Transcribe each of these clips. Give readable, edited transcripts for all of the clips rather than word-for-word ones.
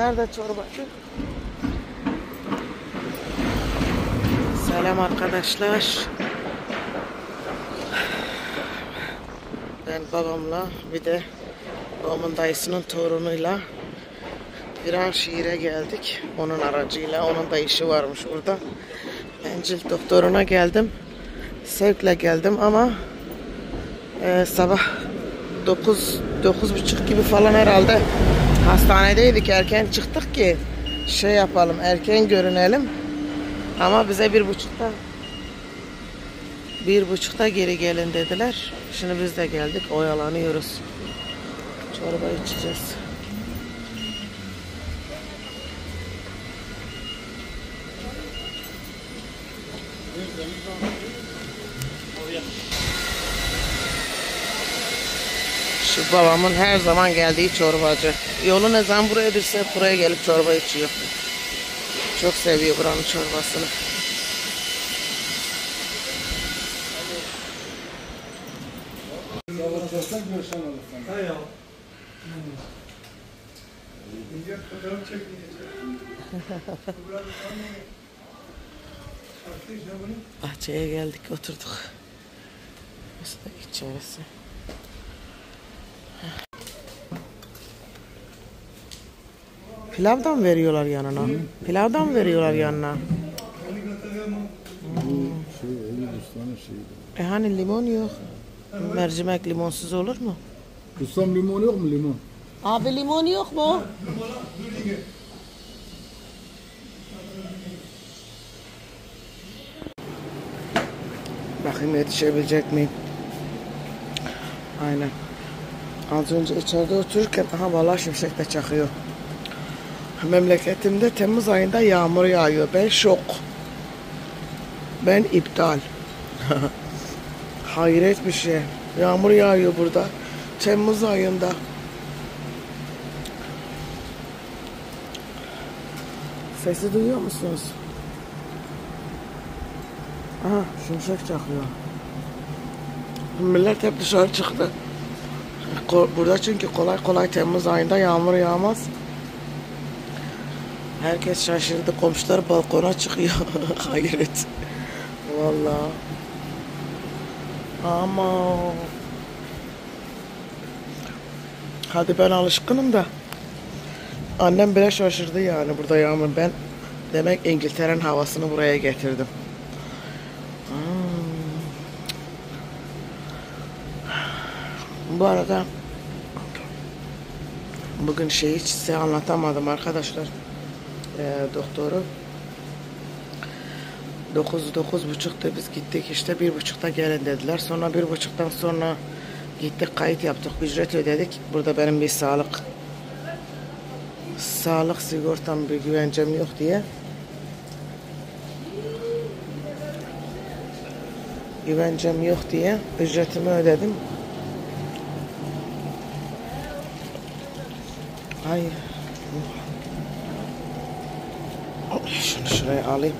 Nerede çorbacı? Selam arkadaşlar. Ben babamla bir de babamın dayısının torunuyla Viranşehir'e geldik. Onun aracıyla. Onun da işi varmış burada. Ben cilt doktoruna geldim. Sevkle geldim ama sabah 9:30 gibi falan herhalde hastanedeydik. Erken çıktık ki şey yapalım, erken görünelim. Ama bize 1:30'da geri gelin dediler. Şimdi biz de geldik, oyalanıyoruz. Çorba içeceğiz. Şu babamın her zaman geldiği çorbacı. Yolu ne zaman buraya düşse buraya gelip çorba içiyor. Çok seviyor buranın çorbasını. Bahçeye geldik, oturduk. Burası da içerisi. Pilavdan veriyorlar yanına. Pilavdan veriyorlar yanına. Hani limon yok. Mercimek limonsuz olur mu? Ustam limon yok mu limon? Abi limon yok mu? Bakayım yetişebilecek miyim? Aynen. Az önce içeride otururken vallahi şimşek de çakıyor. Memleketimde Temmuz ayında yağmur yağıyor. Ben şok. Ben iptal. Hayret bir şey. Yağmur yağıyor burada. Temmuz ayında. Sesi duyuyor musunuz? Aha, şimşek çakıyor. Millet hep dışarı çıktı. Burada çünkü kolay kolay Temmuz ayında yağmur yağmaz. Herkes şaşırdı. Komşular balkona çıkıyor. Hayret. Vallahi. Ama hadi ben alışkınım da annem bile şaşırdı yani burada yağmur. Ben demek İngiltere'nin havasını buraya getirdim. Bu arada bugün hiç size anlatamadım arkadaşlar. Doktoru 9:30'da biz gittik, işte 1:30'da gelin dediler. Sonra 1:30'dan sonra gittik, kayıt yaptık, ücret ödedik. Burada benim bir sağlık sigortam, bir güvencem yok diye. Güvencem yok diye ücretimi ödedim. Ay. Şunu şuraya alayım.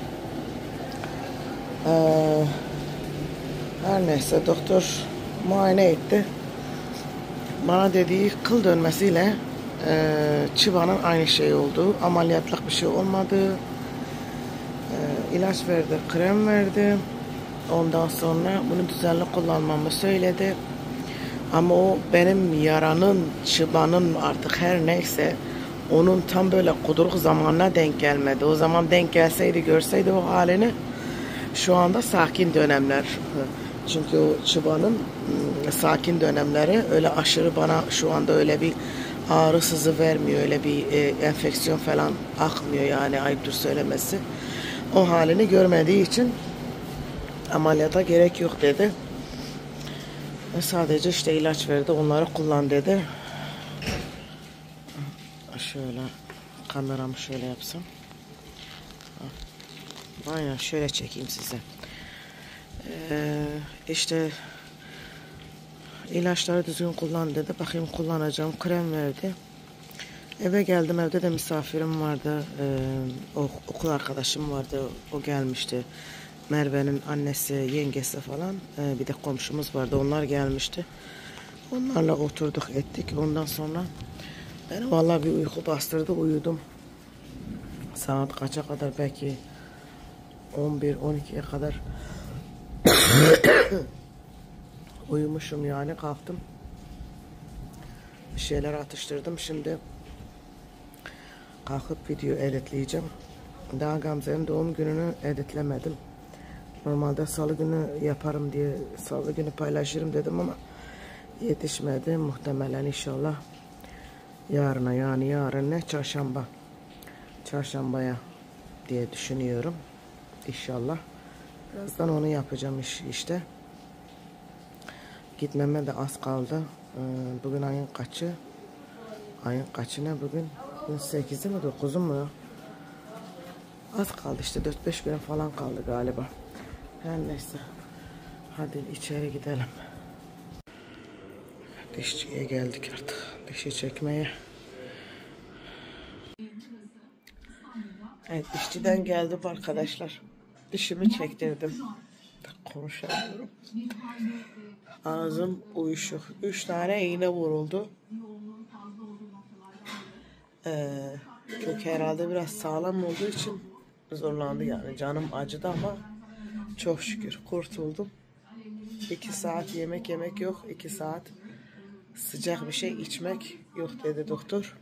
Her neyse doktor muayene etti. Bana dediği kıl dönmesiyle çıbanın aynı şey olduğu, ameliyatlık bir şey olmadı. İlaç verdi, krem verdi. Ondan sonra bunu düzenli kullanmamı söyledi. Ama o benim yaranın, çıbanın artık her neyse onun tam böyle kuduruk zamanına denk gelmedi. O zaman denk gelseydi, görseydi o halini, şu anda sakin dönemler. Çünkü o çıbanın sakin dönemleri öyle aşırı bana şu anda öyle bir ağrı sızı vermiyor. Öyle bir enfeksiyon falan akmıyor yani, ayıptır söylemesi. O halini görmediği için ameliyata gerek yok dedi. Sadece işte ilaç verdi, onları kullan dedi. Şöyle kameramı şöyle yapsam. Aynen şöyle çekeyim size. İşte ilaçları düzgün kullan dedi. Bakayım kullanacağım. Krem verdi. Eve geldim. Evde de misafirim vardı. Okul arkadaşım vardı. O gelmişti. Merve'nin annesi, yengesi falan. Bir de komşumuz vardı. Onlar gelmişti. Onlarla oturduk ettik. Ondan sonra Beni vallahi bir uyku bastırdı, uyudum. Saat kaça kadar, belki 11-12'ye kadar uyumuşum yani. Kalktım, bir şeyler atıştırdım. Şimdi kalkıp video editleyeceğim. Daha Gamze'nin doğum gününü editlemedim. Normalde salı günü yaparım diye, salı günü paylaşırım dedim ama yetişmedi. Muhtemelen inşallah yarına, yani yarın ne, çarşamba, çarşambaya diye düşünüyorum. İnşallah. Birazdan onu yapacağım işte. Gitmeme de az kaldı. Bugün ayın kaçı? Ayın kaçı ne bugün? Bugün 8'i mi 9'u mu? Az kaldı işte, 4-5 gün falan kaldı galiba. Her neyse. Hadi içeri gidelim. Dişçiye geldik artık. Dişi çekmeye. Evet, dişçiden geldim arkadaşlar. Dişimi çektirdim. Konuşamıyorum. Ağzım uyuşuk. 3 tane iğne vuruldu. Kök herhalde biraz sağlam olduğu için zorlandı yani. Canım acıdı ama çok şükür kurtuldum. 2 saat yemek yok. 2 saat sıcak bir şey içmek yok dedi doktor.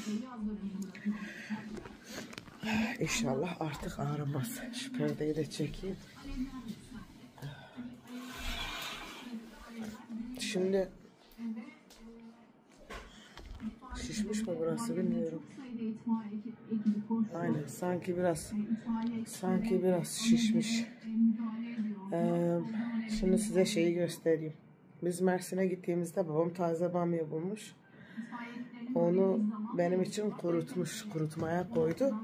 İnşallah artık ağrımaz. Şu perdeyi de çekeyim. Şimdi şişmiş mi burası bilmiyorum. Aynen, sanki biraz şişmiş. Şimdi size şeyi göstereyim. Biz Mersin'e gittiğimizde babam taze bamya bulmuş. Onu benim için kurutmaya koydu.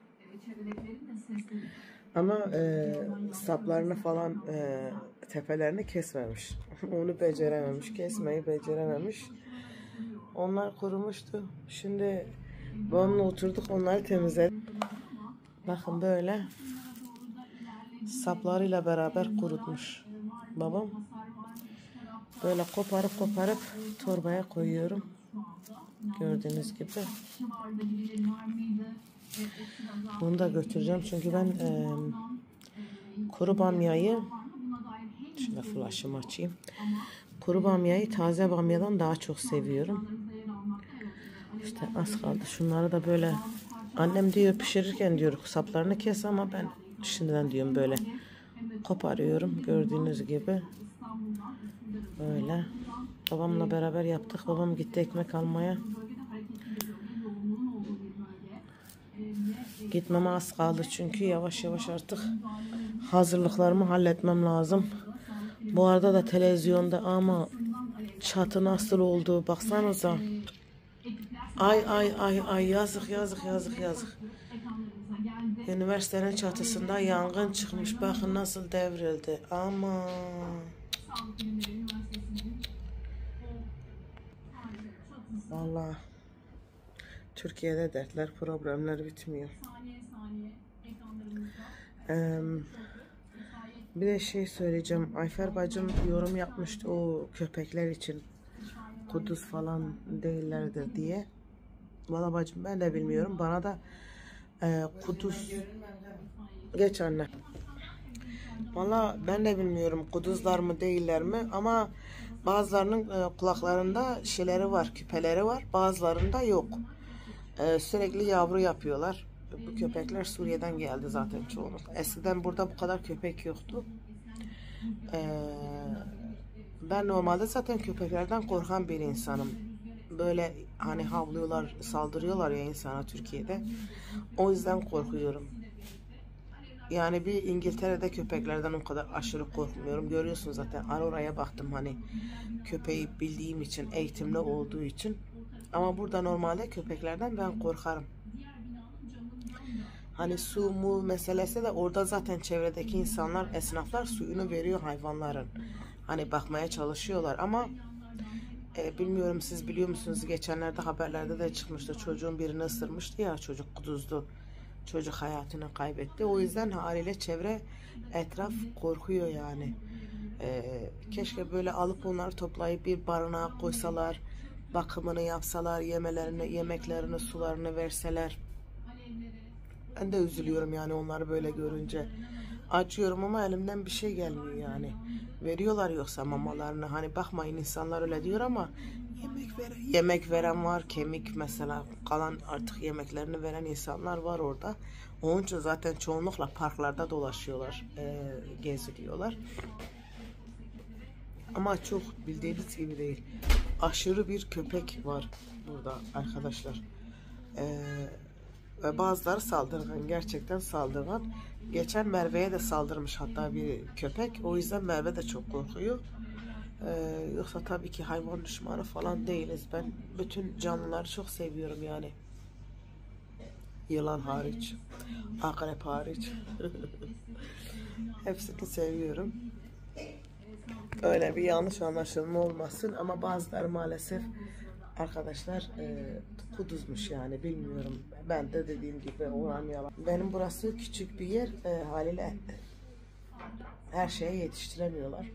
Ama saplarını falan, tepelerini kesmemiş. Onu becerememiş, kesmeyi becerememiş. Onlar kurumuştu. Şimdi babamla oturduk, onları temizledik. Bakın böyle saplarıyla beraber kurutmuş babam. Böyle koparıp torbaya koyuyorum. Gördüğünüz gibi. Bunu da götüreceğim çünkü ben kuru bamyayı, şöyle flaşımı açayım. Kuru bamyayı taze bamyadan daha çok seviyorum. İşte az kaldı. Şunları da böyle, annem diyor pişirirken diyor saplarını kes, ama ben şimdiden diyorum böyle koparıyorum. Gördüğünüz gibi böyle. Babamla beraber yaptık. Babam gitti ekmek almaya. Gitmeme az kaldı çünkü yavaş yavaş artık hazırlıklarımı halletmem lazım. Bu arada da televizyonda ama çatı nasıl oldu baksanıza. Ay yazık. Üniversitenin çatısında yangın çıkmış. Bakın nasıl devrildi. Ama vallahi Türkiye'de dertler, problemler bitmiyor. Bir de şey söyleyeceğim. Ayfer bacım yorum yapmıştı o köpekler için. Kuduz falan değillerdir diye. Valla bacım ben de bilmiyorum. Bana da kuduz... Geç anne. Valla ben de bilmiyorum kuduzlar mı değiller mi, ama bazılarının kulaklarında şeyleri var, küpeleri var, bazılarında yok. Sürekli yavru yapıyorlar. Bu köpekler Suriye'den geldi zaten çoğunluk. Eskiden burada bu kadar köpek yoktu. Ben normalde zaten köpeklerden korkan bir insanım. Böyle hani havlıyorlar, saldırıyorlar ya insana Türkiye'de. O yüzden korkuyorum. Yani bir İngiltere'de köpeklerden o kadar aşırı korkmuyorum. Görüyorsunuz zaten, oraya baktım hani köpeği bildiğim için, eğitimli olduğu için. Ama burada normalde köpeklerden ben korkarım. Hani su mu meselesi de orada zaten çevredeki insanlar, esnaflar suyunu veriyor hayvanların. Hani bakmaya çalışıyorlar ama bilmiyorum siz biliyor musunuz, geçenlerde haberlerde de çıkmıştı, çocuğun birini ısırmıştı ya, çocuk kuduzdu. Çocuk hayatını kaybetti. O yüzden haliyle çevre, etraf korkuyor yani. Keşke böyle alıp onları toplayıp bir barınağa koysalar, bakımını yapsalar, yemeklerini, sularını verseler. Ben de üzülüyorum yani onları böyle görünce. Acıyorum ama elimden bir şey gelmiyor yani. Veriyorlar yoksa mamalarını. Hani bakmayın insanlar öyle diyor ama yemek veren var. Kemik mesela kalan artık yemeklerini veren insanlar var orada. Onun için zaten çoğunlukla parklarda dolaşıyorlar, geziliyorlar. Ama çok bildiğiniz gibi değil. Aşırı bir köpek var burada arkadaşlar. Ve bazıları saldırgan, gerçekten saldırgan. Geçen Merve'ye de saldırmış hatta bir köpek. O yüzden Merve de çok korkuyor. Yoksa tabii ki hayvan düşmanı falan değiliz. Ben bütün canlıları çok seviyorum yani. Yılan hariç, akrep hariç. Hepsini seviyorum. Öyle bir yanlış anlaşılma olmasın ama bazıları maalesef arkadaşlar kuduzmuş yani bilmiyorum. Ben de dediğim gibi oran yalan. Benim burası küçük bir yer, haliyle her şeye yetiştiremiyorlar.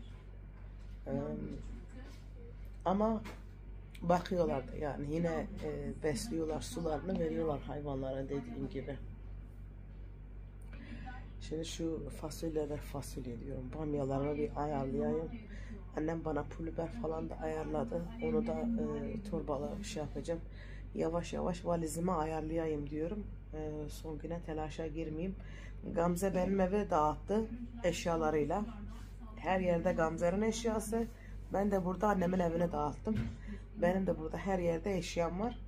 Ama bakıyorlar da yani yine besliyorlar, sularını veriyorlar hayvanlara dediğim gibi. Şimdi şu fasulye diyorum, bamyalarımı bir ayarlayayım. Annem bana pul biber falan da ayarladı. Onu da torbala şey yapacağım. Yavaş yavaş valizimi ayarlayayım diyorum. Son güne telaşa girmeyeyim. Gamze benim eve dağıttı eşyalarıyla. Her yerde Gamze'nin eşyası. Ben de burada annemin evine dağıttım. Benim de burada her yerde eşyam var.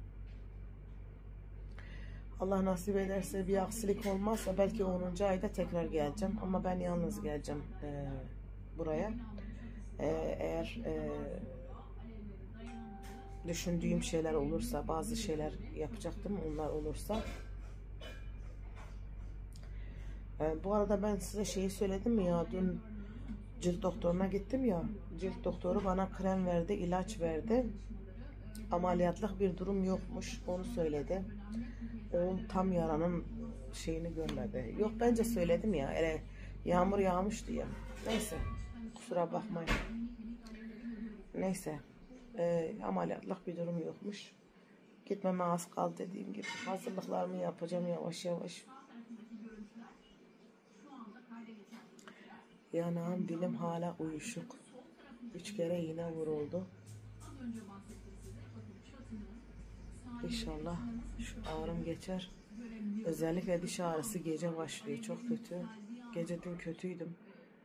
Allah nasip ederse bir aksilik olmazsa belki 10. ayda tekrar geleceğim. Ama ben yalnız geleceğim buraya. Eğer düşündüğüm şeyler olursa, bazı şeyler yapacaktım, onlar olursa. Bu arada ben size şeyi söyledim mi ya, dün cilt doktoruna gittim ya, cilt doktoru bana krem verdi, ilaç verdi. Ameliyatlık bir durum yokmuş, onu söyledi. O tam yaranın şeyini görmedi. Yok bence söyledim ya, öyle yağmur yağmış diye. Neyse, kusura bakmayın. Neyse, ameliyatlık bir durum yokmuş. Gitmeme az kaldı dediğim gibi. Hazırlıklarımı yapacağım yavaş yavaş. Yanağım, dilim hala uyuşuk. 3 kere iğne vuruldu. İnşallah şu ağrım geçer. Özellikle diş ağrısı gece başlıyor. Çok kötü. Gece dün kötüydüm.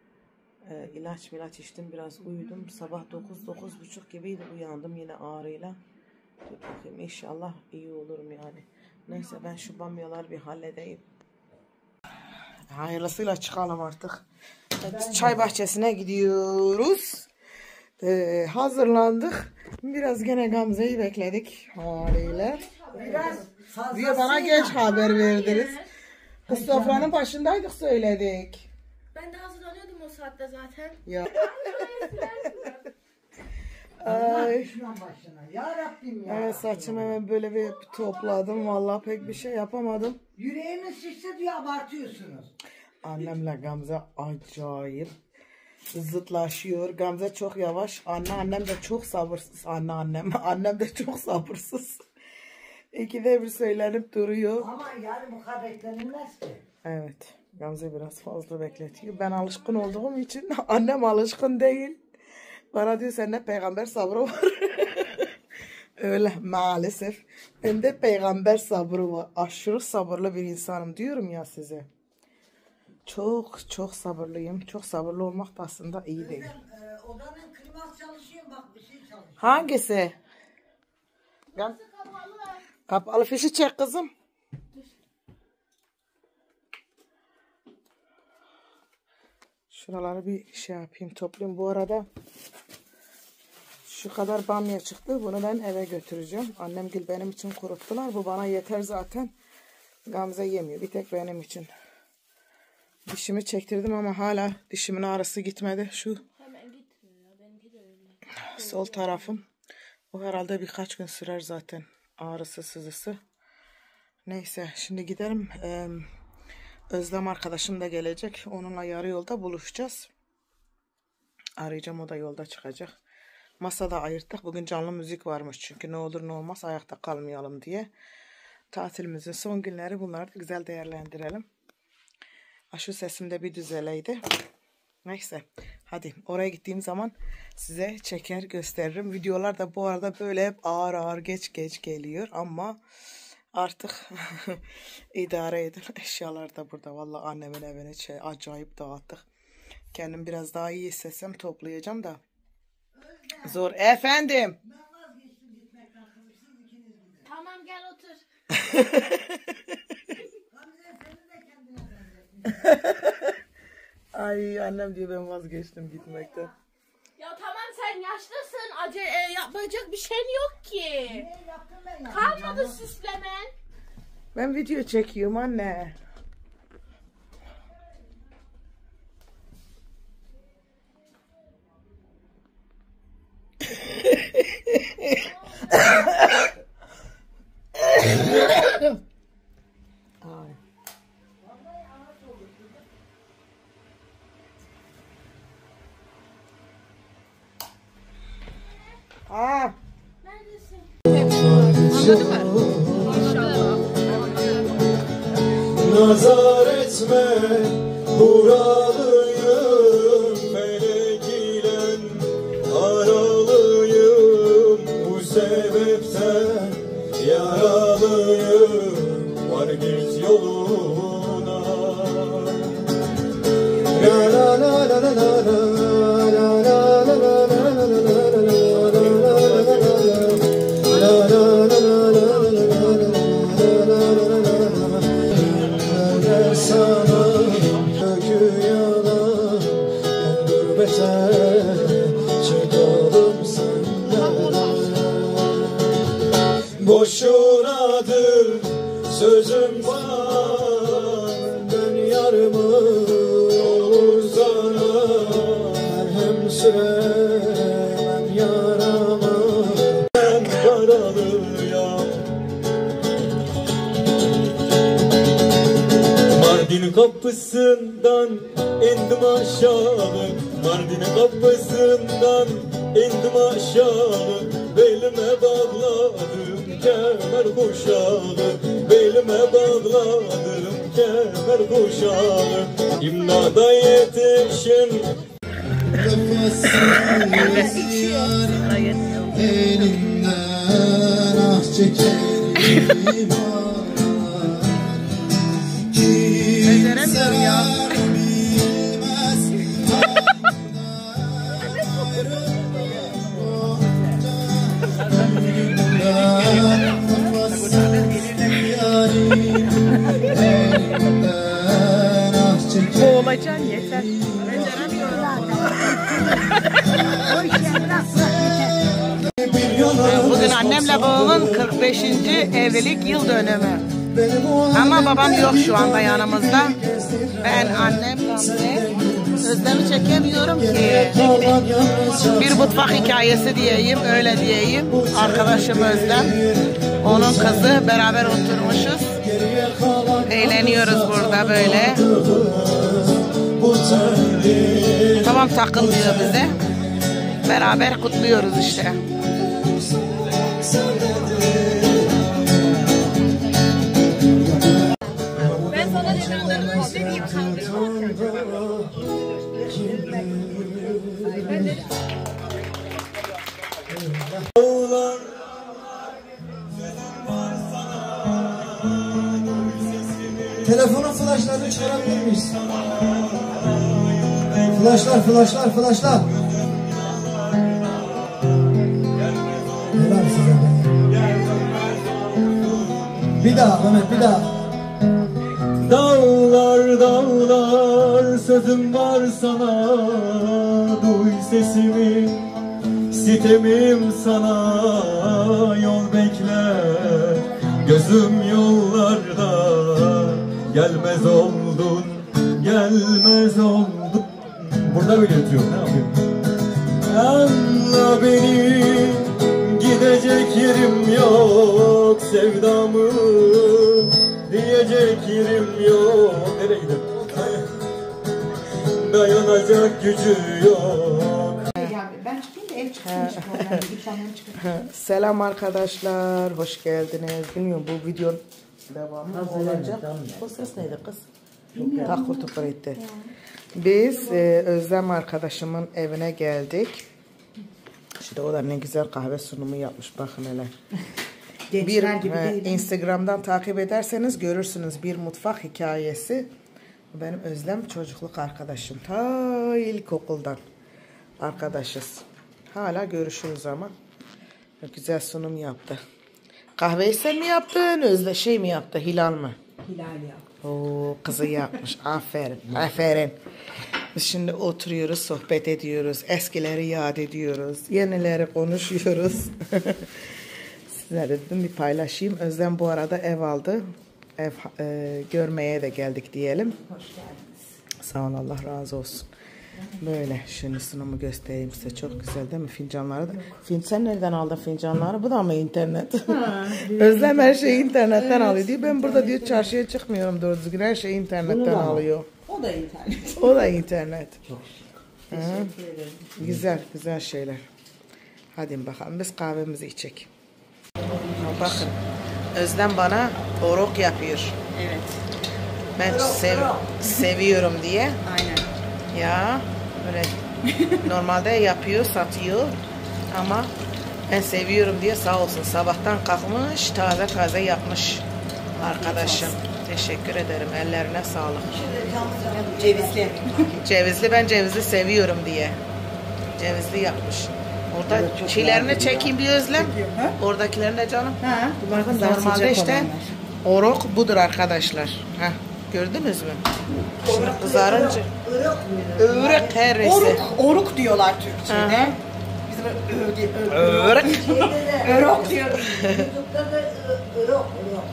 İlaç içtim, biraz uyudum. Sabah 9-9:30 gibiydi, uyandım yine ağrıyla. Dur bakayım, inşallah iyi olurum yani. Neyse ben şu bamyaları bir halledeyim. Hayırlısıyla çıkalım artık. Çay bahçesine gidiyoruz. Hazırlandık. Biraz gene Gamze'yi bekledik haliyle. Diyor bana geç haber verdiniz. Kız sofranın başındaydık, söyledik. Ben de hazırlanıyordum o saatte zaten. Ya. Ay. Ya Rabbim ya. Evet, saçımı hemen böyle bir topladım. Vallahi pek bir şey yapamadım. Yüreğiniz şişse diye abartıyorsunuz. Annemle Gamze acayip zıtlaşıyor. Gamze çok yavaş. Annem de çok sabırsız. Annem de çok sabırsız. İkide bir söylenip duruyor. Ama yani bu kadar beklenilmez ki. Evet. Gamze biraz fazla bekletiyor. Ben alışkın olduğum için annem alışkın değil. Bana diyor sende peygamber sabrı var. Öyle maalesef. Bende peygamber sabrı var. Aşırı sabırlı bir insanım diyorum ya size. Çok sabırlıyım. Çok sabırlı olmak da aslında iyi değil. Odanın kliması çalışıyor, bak bir şey çalışıyor. Hangisi? Kapalı fişi çek kızım. Şuraları bir şey yapayım, toplayayım. Bu arada şu kadar bamya çıktı. Bunu ben eve götüreceğim. Annemgil benim için kuruttular. Bu bana yeter zaten. Gamze yemiyor. Bir tek benim için. Dişimi çektirdim ama hala dişimin ağrısı gitmedi. Şu Hemen gitmiyor ya. Benimki de öyle. sol tarafım. O herhalde birkaç gün sürer zaten. Ağrısı, sızısı. Neyse şimdi gidelim. Özlem arkadaşım da gelecek. Onunla yarı yolda buluşacağız. Arayacağım, o da yolda çıkacak. Masada ayırttık. Bugün canlı müzik varmış çünkü ne olur ne olmaz ayakta kalmayalım diye. Tatilimizin son günleri, bunları da güzel değerlendirelim. Şu sesim de bir düzeleydi. Neyse hadi oraya gittiğim zaman size çeker gösteririm. Videolar da bu arada böyle hep ağır ağır geç geliyor ama artık idare edin. Eşyalar da burada. Vallahi annemin evine acayip dağıttık. Kendim biraz daha iyi hissetsem toplayacağım da. Zor. Efendim. Tamam gel otur. Ay annem diyor ben vazgeçtim gitmekten. Ya tamam sen yaşlısın. Yapacak bir şeyin yok ki. Kalmadı süslemen. Ben video çekiyorum anne. Ay. Aa. Neredesin? Nazar etme buralıyım, felek ile aralıyım, bu sebepten yaralıyım, var git yoluna. La la la la la la boşunadır sözüm var, ben yarımı olur sana, merhem süremem yarama, ben karalıyam. Mardin kapısından indim aşağı, Mardin kapısından indim aşağı, belime bağladım kemer kuşağı, belime bağladım kemer kuşağı, imdada yetişin. Elimden ah çekerim Beceremiyor ya. Boğulacaksın yeter. Beceremiyorum. Bugün annemle babamın 45. evlilik yıl dönümü. Ama babam yok şu anda yanımızda. Ben, annem, Gamze. Özlem'i çekemiyorum ki. Bir mutfak hikayesi diyeyim, öyle diyeyim. Arkadaşım Özlem. Onun kızı, beraber oturmuşuz. Eğleniyoruz burada böyle. Tamam takılmıyor bize. Beraber kutluyoruz işte. Ben sana dedim vereyim Telefonun flaşlarını çıkarabilir miyiz? Flaşlar. Helal size be. Bir daha Mehmet, bir daha. Dağlar sözüm var sana, duy sesimi, sitemim sana, yol bekler, gözüm yollarda, gelmez oldun. Burada böyle ötüyor, ne yapayım? Anla beni, gidecek yerim yok, sevdamı diyecek yerim yok. Nereye gidelim? Dayanacak gücü yok. Ben çıkayım da ev çıksın hiç problem değil. Dükkanları çıkıyor. Selam arkadaşlar, hoş geldiniz. Bilmiyorum bu videonun devamı olacak. O ses neydi kız? Takır tukur etti. Biz Özlem arkadaşımın evine geldik. İşte o da ne güzel kahve sunumu yapmış, bakın hele. Gençler gibi değil. Instagram'dan takip ederseniz görürsünüz bir mutfak hikayesi. Benim Özlem çocukluk arkadaşım. Ta ilkokuldan arkadaşız. Hala görüşürüz ama. Güzel sunum yaptı. Kahveyi sen mi yaptın? Özle mi yaptı? Hilal mı? Hilal ya. Oo, kızı yapmış. Aferin. Aferin. Biz şimdi oturuyoruz, sohbet ediyoruz. Eskileri yad ediyoruz. Yenileri konuşuyoruz. Size dedim bir paylaşayım. Özlem bu arada ev aldı. Ev görmeye de geldik diyelim. Hoş geldiniz. Sağ ol, Allah razı olsun. Böyle şimdi sunumu göstereyim size. Çok güzel değil mi fincanları da? Sen nereden aldın fincanları? Bu da mı internet? Özlem her şeyi internetten alıyor diyor. Ben burada diyor çarşıya çıkmıyorum doğru düzgün. Her şeyi internetten alıyor. O da internet. O da internet. Çok teşekkür ederim. Güzel güzel şeyler. Hadi bakalım biz kahvemizi içek. Bakın Özlem bana orok yapıyor. Evet. Ben seviyorum diye. Aynen. Ya böyle normalde yapıyor, satıyor ama ben seviyorum diye sağ olsun sabahtan kalkmış, taze taze yapmış arkadaşım. Teşekkür ederim. Ellerine sağlık. Cevizli. Cevizli, ben cevizli seviyorum diye. Cevizli yapmış. Orada çilerini çekeyim bir Özlem. Oradakilerini de canım. Ha, Bakın normalde işte orok budur arkadaşlar. Heh, gördünüz mü? Şimdi kızarınca. Örük her neyse. Oruk diyorlar Türkçe'de. Bizim Örük. örok diyoruz. YouTube'da da ırok.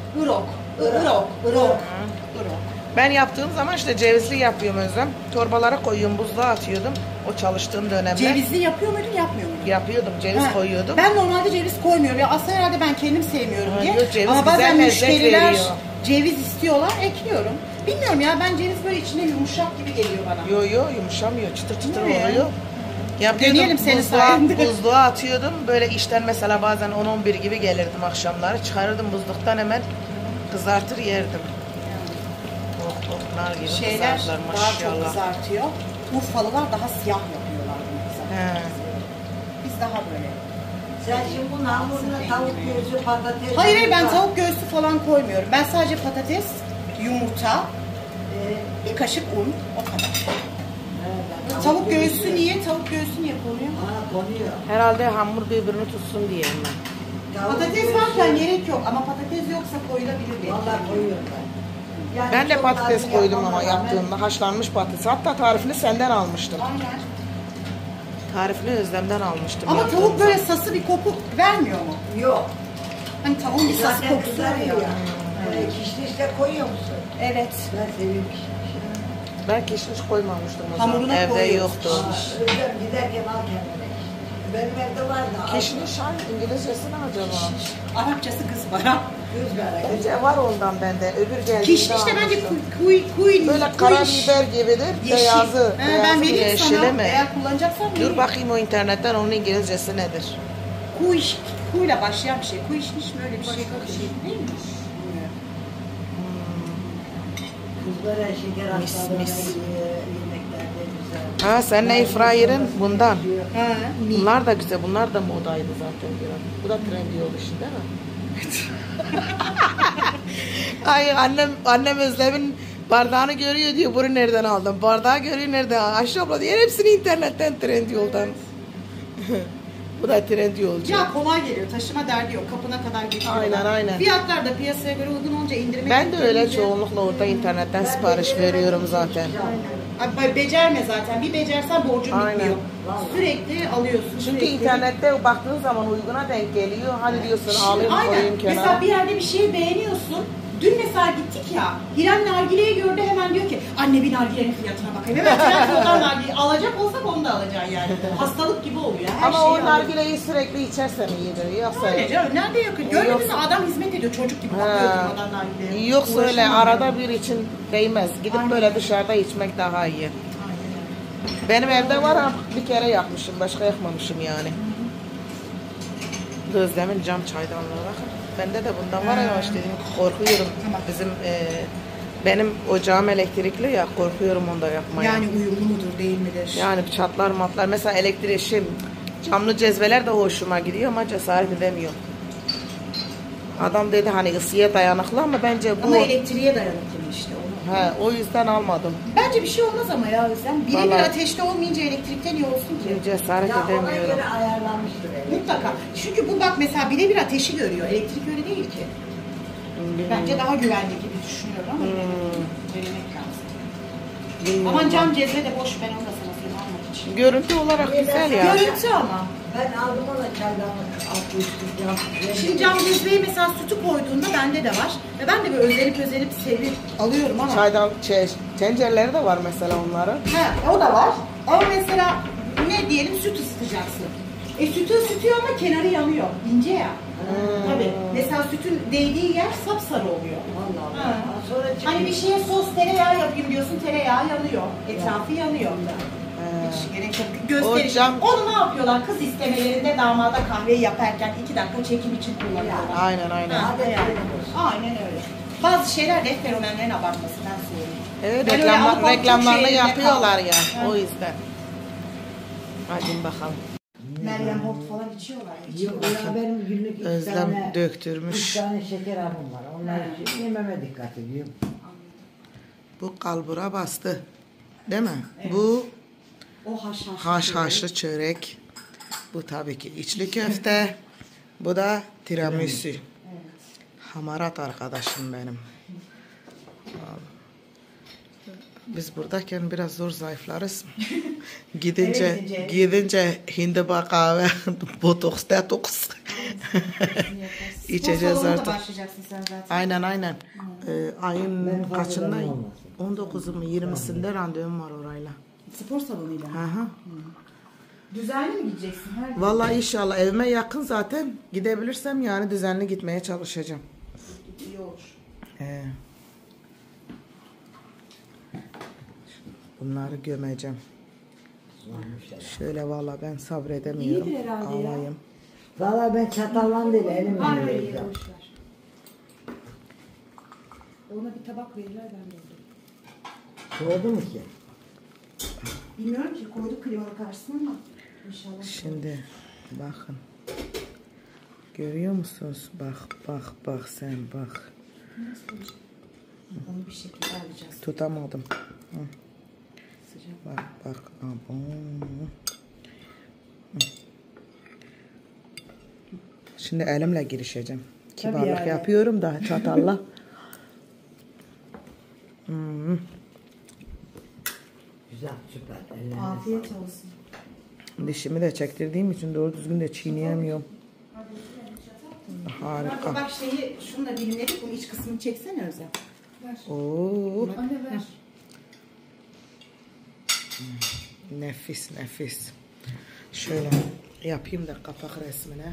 Irok. Ben yaptığım zaman işte cevizli yapıyorum Özlem. Torbalara koyuyorum, buzluğa atıyordum. O çalıştığım dönemde. Cevizli yapıyor muydun, yapmıyor muydun? Yapıyordum, ceviz Ha, koyuyordum. Ben normalde ceviz koymuyorum. Ya aslında herhalde ben kendim sevmiyorum Ha, diye. yok, ceviz ama güzel bazen lezzet müşteriler veriyor. ceviz istiyorlar, ekliyorum. Bilmiyorum ya, ben ceviz böyle içinde yumuşak gibi geliyor bana. Yo yumuşamıyor, çıtır çıtır Değil mi? oluyor. Yapıyordum, Deneyelim senin sayende. buzluğa atıyordum. Böyle işten mesela bazen 10-11 gibi gelirdim akşamları. Çıkarırdım buzluktan hemen kızartır yerdim. Nar gibi Şeyler kızartırlar daha çok maşallah. kızartıyor. Urfalılar daha siyah yapıyorlar bunu kızartıyor. He. Biz daha böyle. Sen şimdi bunun hamuruna tavuk göğsü, patates... Hayır ben tavuk göğsü falan koymuyorum. Ben sadece patates, yumurta, bir kaşık un, o kadar. Tavuk göğsü niye? Tavuk göğsü niye konuyor? Ha, konuyor. Herhalde hamur birbirini tutsun diye mi? Patates varken gerek yok ama patates yoksa koyulabilir diye. Vallahi koyuyorum ben. Yani Ben de çok patates nazik koydum ama yapmama rağmen- yaptığımda haşlanmış patates. Hatta tarifini senden almıştım. Aynen. Tarifini Özlem'den almıştım. Ama yaptığım tavuk böyle zaman. sası bir koku vermiyor mu? Yok. Hani tavuğun bir sası Zaten kokusu kızarıyor var ya. Kişniş de koyuyor musun? Evet. Ben seviyorum kişniş. Ben kişniş koymamıştım o zaman. Hamuruna Evde koyuyoruz. yoktu. Özlem giderken al kendine. Benim evde vardı. Kişniş hangi İngilizcesi ne acaba? Arapçası kız bara. Göz merak. Bence var ondan bende. Öbür geldiğinde Kişniş de bence almıştım. kuy. Böyle karabiber gibidir. Yeşil. Beyazı. Ben Beyazı vereyim yeşili sana. mi? Eğer kullanacaksan Dur vereyim. bakayım o internetten onun İngilizcesi nedir? Kuyla başlayan bir şey. Kuyşniş mi öyle bir şey? Değil mi? Kızlara şeker Mis, hastalarına mis. yemeklerde güzel. Ha sen ne Fryer'ın bundan. Ha. Bunlar da güzel. Bunlar da modaydı zaten biraz. Bu da trendy oldu şimdi değil mi? Ay annem Özlem'in bardağını görüyor diyor. Bunu nereden aldın? Bardağı görüyor nereden aldın? Ayşe abla diyor hepsini internetten Trendyol'dan. Bu da Trendyolcu. Ya kolay geliyor. Taşıma derdi yok. Kapına kadar getiriyorlar. Aynen. Fiyatlar da piyasaya göre uygun olunca indirime Ben de öyle getirince- çoğunlukla orada internetten sipariş veriyorum zaten. Ay, becerme zaten. Bir becersen borcun Aynen. bitmiyor. Sürekli alıyorsun. Çünkü sürekli. internette baktığın zaman uyguna denk geliyor. Hadi diyorsun Şimdi alayım aynen. koyayım Mesela kenara. bir yerde bir şey beğeniyorsun. Dün mesela gittik ya. Hiran nargileyi gördü, hemen diyor ki anne bir nargilenin fiyatına bakayım. Hemen Trendyol'dan nargile alacak olsak onu da alacaksın yani. Hastalık gibi oluyor. Her Ama şeyi o alıyorsun. nargileyi sürekli içersen iyidir. Yoksa Öyle canım. Nerede yakın? Görmedin mi? Yok. Adam hizmet ediyor. Çocuk gibi bakıyor durmadan nargileye. Yoksa öyle Uğraşamam arada yani. bir için değmez. Gidip Aynen. böyle dışarıda içmek daha iyi. Benim evde var ama bir kere yakmışım. Başka yakmamışım yani. Özlem'in cam çaydanlığı bakın. Bende de bundan var ya işte korkuyorum. Bizim benim ocağım elektrikli ya, korkuyorum onda yapmaya. Yani uyumlu mudur değil midir? Yani çatlar matlar. Mesela elektriği camlı cezveler de hoşuma gidiyor ama cesaret edemiyorum. Adam dedi hani ısıya dayanıklı ama bence bu... Ama elektriğe dayanıklı işte onu. He, o yüzden almadım. Bence bir şey olmaz ama ya Özlem. Birebir Vallahi- ateşte olmayınca elektrikte niye olsun ki? Cesaret Ya ona edemiyorum. göre ayarlanmıştır öyle. Mutlaka. Çünkü bu bak mesela birebir ateşi görüyor. Elektrik öyle değil ki. Bence daha güvenli gibi düşünüyorum ama denemek lazım. Bilmiyorum. Aman cam cezve de boş, ben onu da sana söyleyeyim almak için. Görüntü olarak güzel ya. Görüntü ama. Ben aldım ona çaydanlık altı üstü cam. Şimdi cam cezveyi mesela sütü koyduğunda bende de var. Ve ben de böyle özenip sevip alıyorum ama. Çaydan tencereleri de var mesela onların. He, o da var. Ama mesela ne diyelim, süt ısıtacaksın. Sütü ısıtıyor ama kenarı yanıyor. İnce ya. Tabii. Mesela sütün değdiği yer sapsarı oluyor. Allah Ha. Allah. Sonra Hani bir şeye sos tereyağı yapayım diyorsun, tereyağı yanıyor. Etrafı yanıyor. Hiç gerek yok. Gösteriş. O cam- Onu ne yapıyorlar? Kız istemelerinde damada kahveyi yaparken 2 dakika çekim için kullanıyorlar. Aynen aynen. Ha, yani. Aynen öyle. Bazı şeyler de fenomenlerin abartmasından söylüyorum. Evet, Ben öyle alıp çok reklamlarını şeylerine yapıyorlar kaldım. ya. Ha. O yüzden. Hadi bakalım. Meryem Holt falan içiyorlar. Yok ya, benim günlük 2 Özlem tane, döktürmüş. 3 tane şeker hapım var. Onlar için yememe dikkat ediyorum. Bu kalbura bastı. Değil mi? Bu O haşhaşlı çörek. Bu tabii ki içli köfte. Bu da tiramisu. Hamarat arkadaşım benim. Biz buradayken biraz zor zayıflarız. Gidince hindiba kahve, botoks, detoks. İçeceğiz artık. başlayacaksın sen zaten. Aynen. Ayın Benim fazla kaçındayım? olmasın. 19'u mu 20'sinde randevum var orayla. Spor salonuyla. Aha. Düzenli mi gideceksin her gün? Vallahi inşallah evime yakın zaten. Gidebilirsem yani düzenli gitmeye çalışacağım. İyi olur. Bunları gömeceğim. Şöyle vallahi ben sabredemiyorum. İyidir herhalde ya. Alayım. Valla ben çatallan değil, elimle Hayır, yiyeceğim. boş ver. Ona bir tabak verirler, ben de öyle. Soğudu mu ki? Bilmiyorum ki, koyduk klimanın karşısına ama inşallah. Şimdi bakın. Görüyor musunuz? Bak sen bak. Onu bir şekilde alacağız. Tutamadım. Hı. Sıcak. Bak. Abo. Şimdi elimle girişeceğim. Kibarlık yani. yapıyorum da çatalla. Güzel, süper. Ellerine Afiyet olsun. Dişimi de çektirdiğim için doğru düzgün de çiğneyemiyorum. Harika. Bak şeyi, şununla dilimledik, bunun iç kısmını çeksene Özlem. Oo. Anne ver. Nefis. Şöyle yapayım da kapak resmine.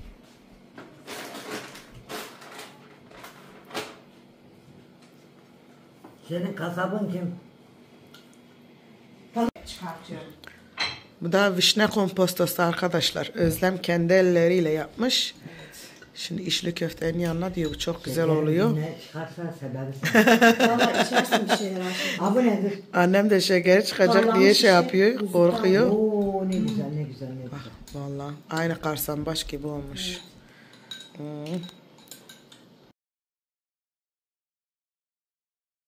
Senin kasabın kim? Çıkartıyorum. Bu da vişne kompostosu arkadaşlar. Özlem kendi elleriyle yapmış. Şimdi içli köftenin yanına diyor bu çok güzel oluyor. Ne çıkarsa sebebi. Valla içersin bir şeyler artık. Ha bu nedir? Annem de şeker çıkacak diye şey yapıyor, korkuyor. Oo ne güzel. Vallahi aynı karsambaş gibi olmuş.